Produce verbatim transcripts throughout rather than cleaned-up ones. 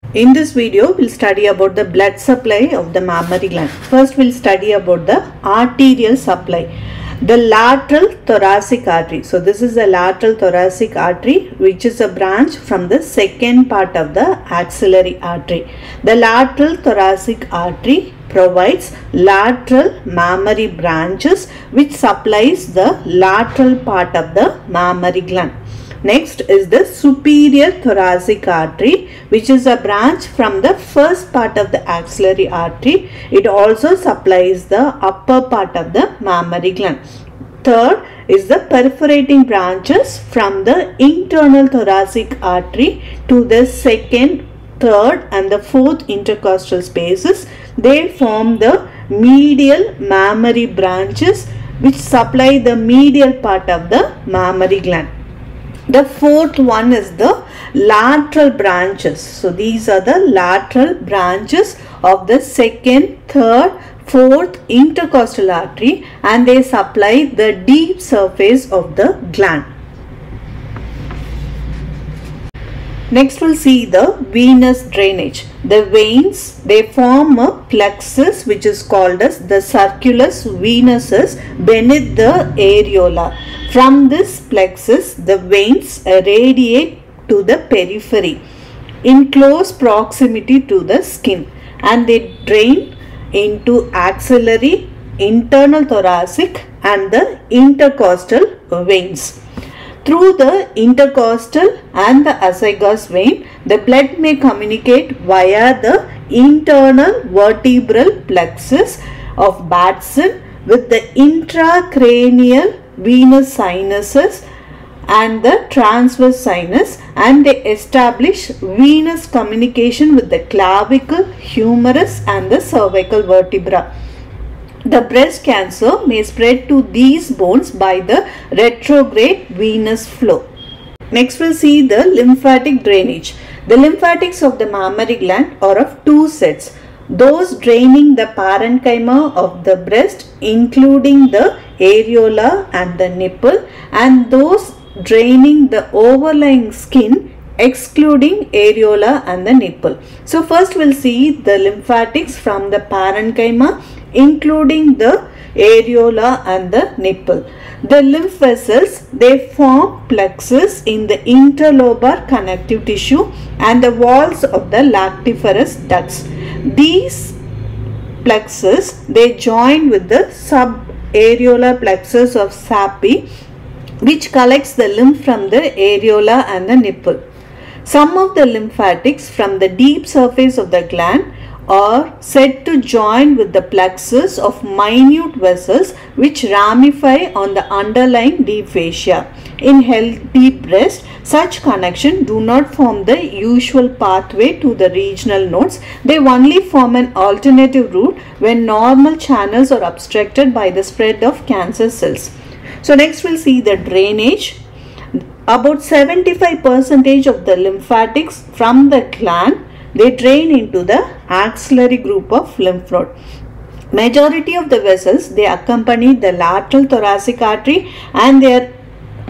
In this video, we'll study about the blood supply of the mammary gland. First, we'll study about the arterial supply. The lateral thoracic artery. So, this is the lateral thoracic artery, which is a branch from the second part of the axillary artery. The lateral thoracic artery provides lateral mammary branches which supplies the lateral part of the mammary gland. Next is the superior thoracic artery, which is a branch from the first part of the axillary artery. It also supplies the upper part of the mammary gland. Third is the perforating branches from the internal thoracic artery to the second, third and the fourth intercostal spaces. They form the medial mammary branches which supply the medial part of the mammary gland. The fourth one is the lateral branches. So, these are the lateral branches of the second, third, fourth intercostal artery, and they supply the deep surface of the gland. Next, we'll see the venous drainage. The veins, they form a plexus which is called as the circulus venosus beneath the areola. From this plexus, the veins radiate to the periphery in close proximity to the skin, and they drain into axillary, internal thoracic and the intercostal veins. Through the intercostal and the azygos vein, the blood may communicate via the internal vertebral plexus of Batson with the intracranial venous sinuses and the transverse sinus, and they establish venous communication with the clavicle, humerus and the cervical vertebra. The breast cancer may spread to these bones by the retrograde venous flow. Next, we'll see the lymphatic drainage. The lymphatics of the mammary gland are of two sets. Those draining the parenchyma of the breast, including the areola and the nipple, and those draining the overlying skin, excluding areola and the nipple. So, first we'll see the lymphatics from the parenchyma, including the areola and the nipple. The lymph vessels, they form plexus in the interlobar connective tissue and the walls of the lactiferous ducts. These plexus, they join with the subareolar plexus of Sappi, which collects the lymph from the areola and the nipple. Some of the lymphatics from the deep surface of the gland are said to join with the plexus of minute vessels which ramify on the underlying deep fascia. In healthy breast, such connection do not form the usual pathway to the regional nodes. They only form an alternative route when normal channels are obstructed by the spread of cancer cells. So, next we'll see the drainage. About seventy-five percent of the lymphatics from the gland, they drain into the axillary group of lymph node. Majority of the vessels, they accompany the lateral thoracic artery and they are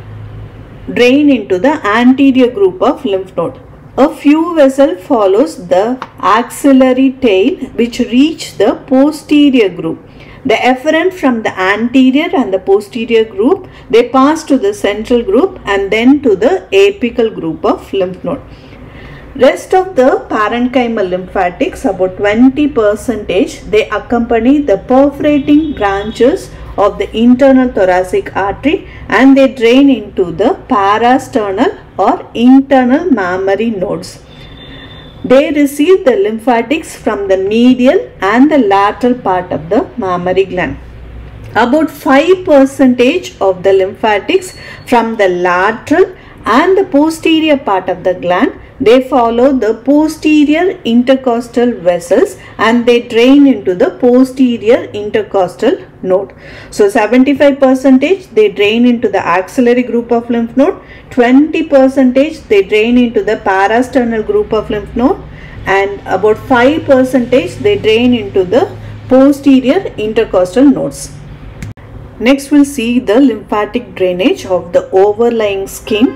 drain into the anterior group of lymph node. A few vessels follows the axillary tail which reach the posterior group. The efferent from the anterior and the posterior group, they pass to the central group and then to the apical group of lymph node. Rest of the parenchymal lymphatics, about twenty percent, they accompany the perforating branches of the internal thoracic artery and they drain into the parasternal or internal mammary nodes. They receive the lymphatics from the medial and the lateral part of the mammary gland. About five percent of the lymphatics from the lateral and the posterior part of the gland, they follow the posterior intercostal vessels and they drain into the posterior intercostal node. So, seventy-five percent they drain into the axillary group of lymph node, twenty percent they drain into the parasternal group of lymph node, and about five percent they drain into the posterior intercostal nodes. Next, we'll see the lymphatic drainage of the overlying skin.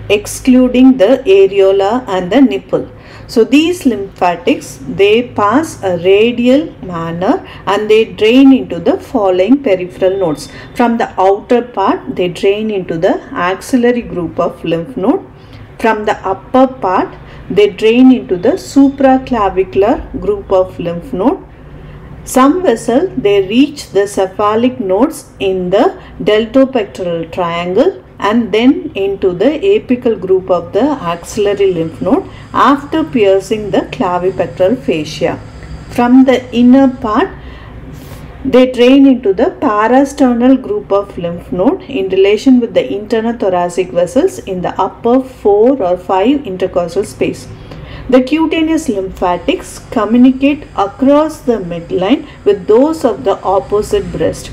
excluding the areola and the nipple. So these lymphatics, they pass a radial manner and they drain into the following peripheral nodes. From the outer part, they drain into the axillary group of lymph node. From the upper part, they drain into the supraclavicular group of lymph node. Some vessels, they reach the cephalic nodes in the deltopectoral triangle and then into the apical group of the axillary lymph node after piercing the clavipectoral fascia. From the inner part, they drain into the parasternal group of lymph node in relation with the internal thoracic vessels in the upper four or five intercostal space. The cutaneous lymphatics communicate across the midline with those of the opposite breast.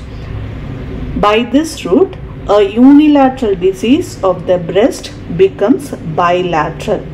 By this route, a unilateral disease of the breast becomes bilateral.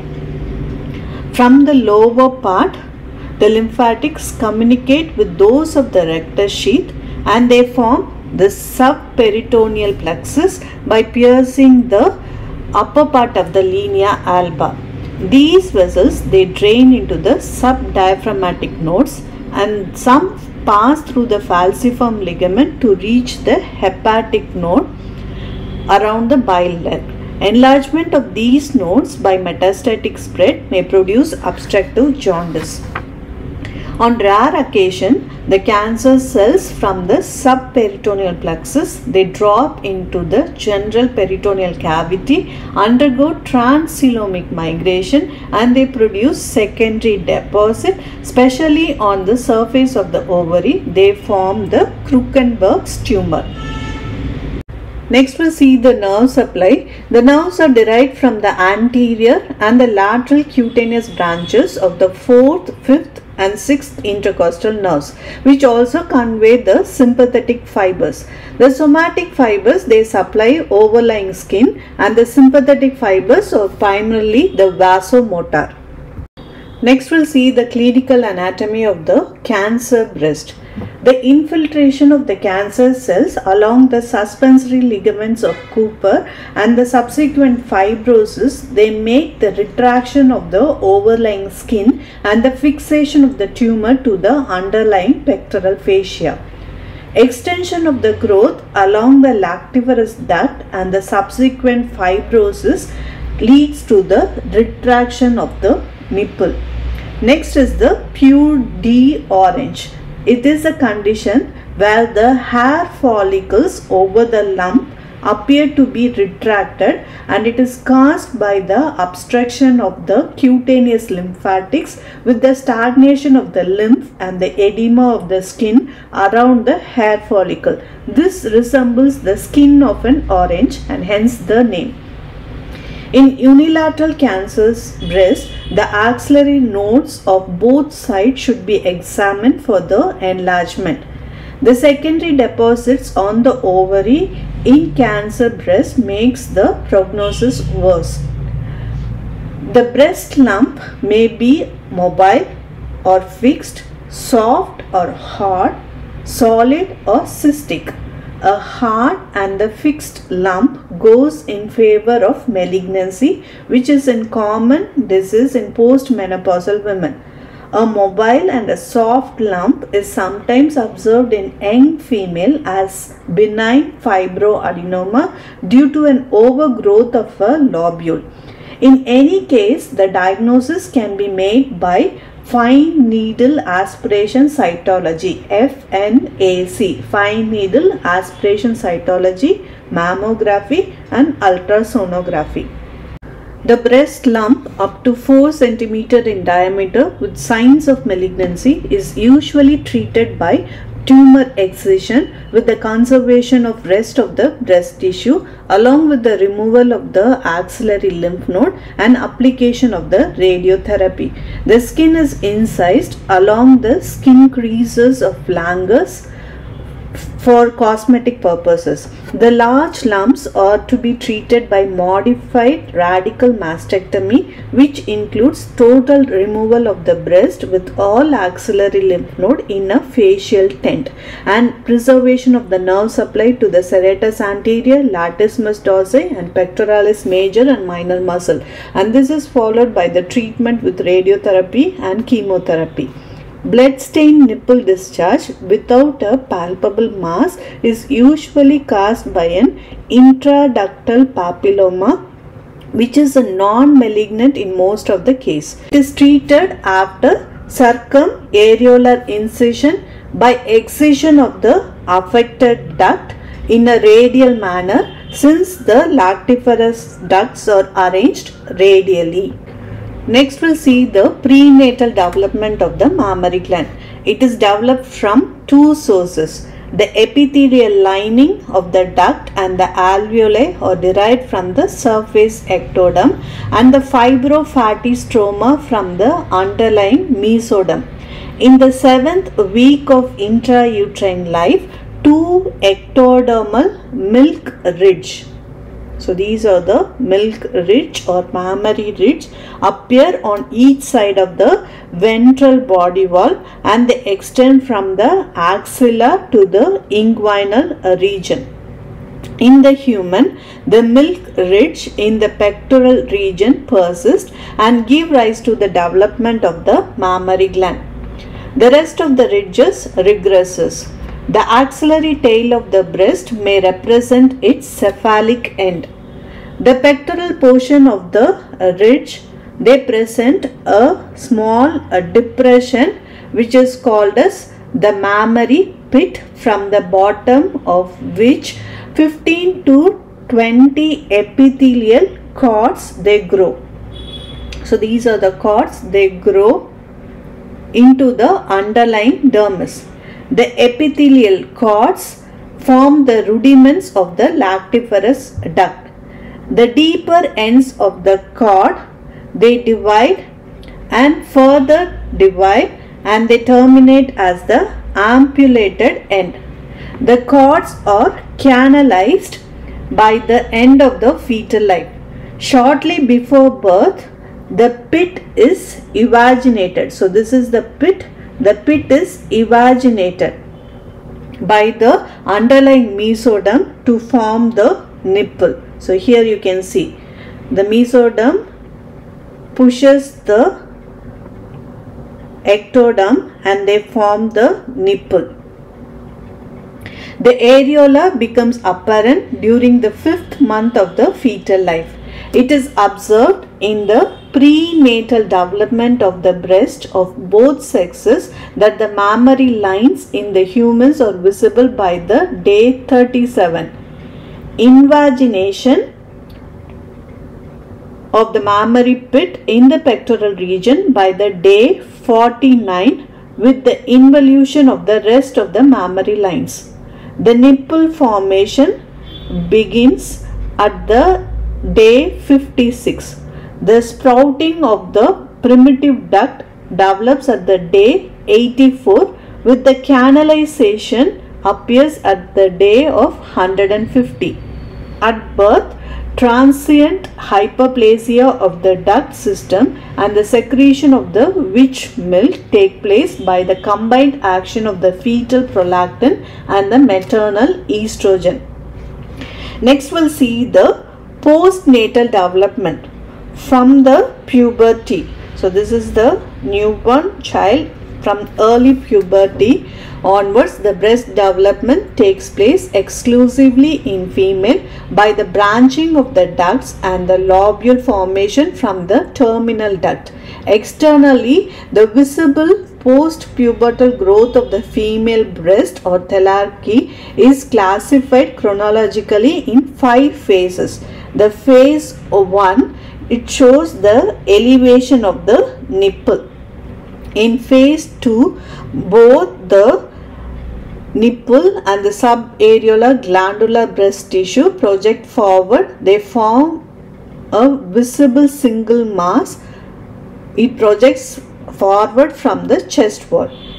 From the lower part, the lymphatics communicate with those of the rectus sheath and they form the subperitoneal plexus by piercing the upper part of the linea alba. These vessels, they drain into the subdiaphragmatic nodes and some pass through the falciform ligament to reach the hepatic node around the bile duct. Enlargement of these nodes by metastatic spread may produce obstructive jaundice. On rare occasion, the cancer cells from the subperitoneal plexus, they drop into the general peritoneal cavity, undergo transcoelomic migration and they produce secondary deposit, especially on the surface of the ovary. They form the Krukenberg's tumor. Next we'll see the nerve supply. The nerves are derived from the anterior and the lateral cutaneous branches of the fourth, fifth and sixth intercostal nerves, which also convey the sympathetic fibers. The somatic fibers, they supply overlying skin and the sympathetic fibers are primarily the vasomotor. Next we'll see the clinical anatomy of the cancer breast. The infiltration of the cancer cells along the suspensory ligaments of Cooper and the subsequent fibrosis, they make the retraction of the overlying skin and the fixation of the tumor to the underlying pectoral fascia. Extension of the growth along the lactiferous duct and the subsequent fibrosis leads to the retraction of the nipple. Next is the pure d'orange. It is a condition where the hair follicles over the lump appear to be retracted and it is caused by the obstruction of the cutaneous lymphatics with the stagnation of the lymph and the edema of the skin around the hair follicle. This resembles the skin of an orange and hence the name. In unilateral cancer's breast, the axillary nodes of both sides should be examined for the enlargement. The secondary deposits on the ovary in cancer breast makes the prognosis worse. The breast lump may be mobile or fixed, soft or hard, solid or cystic. A hard and the fixed lump goes in favor of malignancy, which is a common disease in postmenopausal women. A mobile and a soft lump is sometimes observed in young female as benign fibroadenoma due to an overgrowth of a lobule. In any case, the diagnosis can be made by fine needle aspiration cytology, F N A C, fine needle aspiration cytology, mammography and ultrasonography. The breast lump up to four centimeters in diameter with signs of malignancy is usually treated by tumor excision with the conservation of rest of the breast tissue along with the removal of the axillary lymph node and application of the radiotherapy. The skin is incised along the skin creases of Langer's for cosmetic purposes. The large lumps are to be treated by modified radical mastectomy, which includes total removal of the breast with all axillary lymph node in a fascial tent, and preservation of the nerve supply to the serratus anterior, latissimus dorsi, and pectoralis major and minor muscle, and this is followed by the treatment with radiotherapy and chemotherapy. Blood-stained nipple discharge without a palpable mass is usually caused by an intraductal papilloma, which is a non-malignant in most of the case. It is treated after circumareolar incision by excision of the affected duct in a radial manner, since the lactiferous ducts are arranged radially. Next we'll see the prenatal development of the mammary gland. It is developed from two sources. The epithelial lining of the duct and the alveoli are derived from the surface ectoderm, and the fibrofatty stroma from the underlying mesoderm. In the seventh week of intrauterine life, two ectodermal milk ridge, so these are the milk ridge or mammary ridge, appear on each side of the ventral body wall, and they extend from the axilla to the inguinal region. In the human, the milk ridge in the pectoral region persists and give rise to the development of the mammary gland. The rest of the ridges regresses. The axillary tail of the breast may represent its cephalic end. The pectoral portion of the ridge, they present a small a depression which is called as the mammary pit, from the bottom of which fifteen to twenty epithelial cords they grow. So these are the cords, they grow into the underlying dermis. The epithelial cords form the rudiments of the lactiferous duct. The deeper ends of the cord, they divide and further divide, and they terminate as the ampullated end. The cords are canalized by the end of the fetal life. Shortly before birth, the pit is evaginated. So this is the pit. The pit is evaginated by the underlying mesoderm to form the nipple. So here you can see the mesoderm pushes the ectoderm and they form the nipple. The areola becomes apparent during the fifth month of the fetal life. It is observed in the prenatal development of the breast of both sexes that the mammary lines in the humans are visible by the day thirty-seven. Invagination of the mammary pit in the pectoral region by the day forty-nine, with the involution of the rest of the mammary lines. The nipple formation begins at the day fifty-six. The sprouting of the primitive duct develops at the day eighty-four, with the canalization appears at the day of one hundred fifty. At birth, transient hyperplasia of the duct system and the secretion of the witch milk take place by the combined action of the fetal prolactin and the maternal estrogen. Next we'll see the postnatal development from the puberty. So this is the newborn child. From early puberty onwards, the breast development takes place exclusively in female by the branching of the ducts and the lobule formation from the terminal duct. Externally, the visible post-pubertal growth of the female breast or thelarche is classified chronologically in five phases. The phase one, it shows the elevation of the nipple. In phase two, both the nipple and the subareolar glandular breast tissue project forward. They form a visible single mass. It projects forward from the chest wall.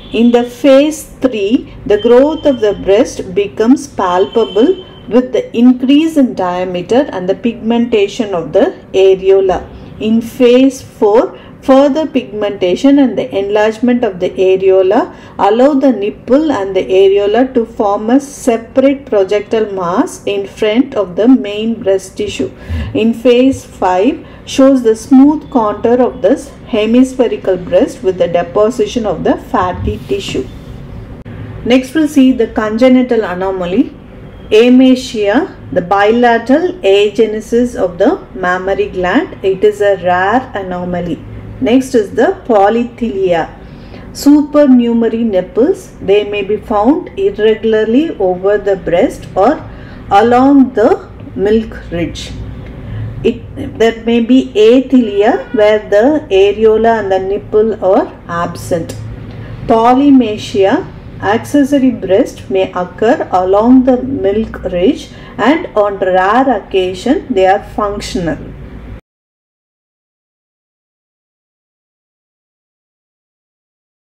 In the phase three, the growth of the breast becomes palpable with the increase in diameter and the pigmentation of the areola. In phase four, further pigmentation and the enlargement of the areola allow the nipple and the areola to form a separate projectile mass in front of the main breast tissue. In phase five, shows the smooth contour of this hemispherical breast with the deposition of the fatty tissue. Next we'll see the congenital anomaly. Amasia, the bilateral agenesis of the mammary gland. It is a rare anomaly. Next is the polythelia. Supernumerary nipples. They may be found irregularly over the breast or along the milk ridge. It, there may be athelia where the areola and the nipple are absent. Polymasia, accessory breast may occur along the milk ridge and on rare occasion they are functional.